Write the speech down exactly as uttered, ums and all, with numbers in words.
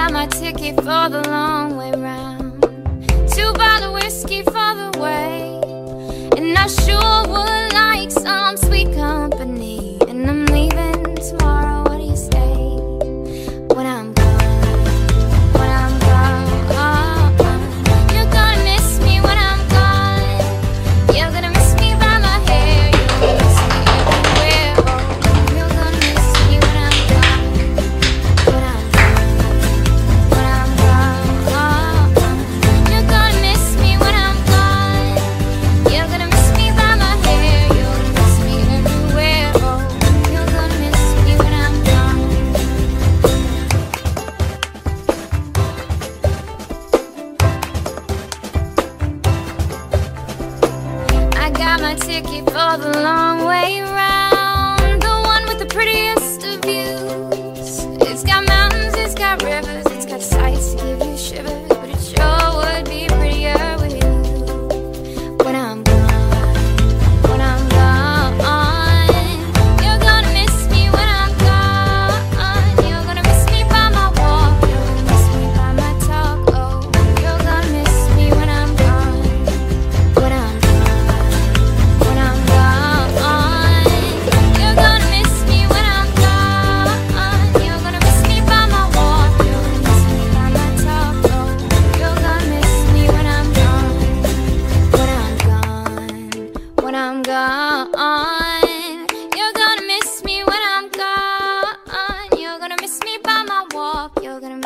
got my ticket for the long way round. Two bottle whiskey for the way, and I sure would like some sweet company. And I'm leaving tomorrow, what do you say? When I'm gone, when I'm gone, you're gonna miss me when I'm gone. You're gonna miss me by my hair, you're gonna miss me everywhere. Oh, you're gonna miss me when I'm gone, when I'm gone, when I'm gone. You're gonna miss me when I'm gone. You're gonna miss me by my hair, you're gonna miss me everywhere. Oh, you're gonna miss me when I'm gone. I got my ticket for the long way round, the one with the prettiest of views. It's got mountains, it's got rivers, it's got sights to give you shivers, but it sure would be prettier with you. When I'm gone, when I'm gone, you're gonna miss me when I'm gone. You're gonna miss me by my walk, you're gonna miss me by my talk. Oh, you're gonna miss me when I'm gone, when I'm gone, when I'm gone. You're gonna miss me when I'm gone. You're gonna miss me by my walk, you're gonna miss me by my talk. Oh, you're gonna miss me when I'm gone, when I'm gone, when I'm gone. You're gonna miss me when I'm gone. You're gonna miss me by my walk, you're gonna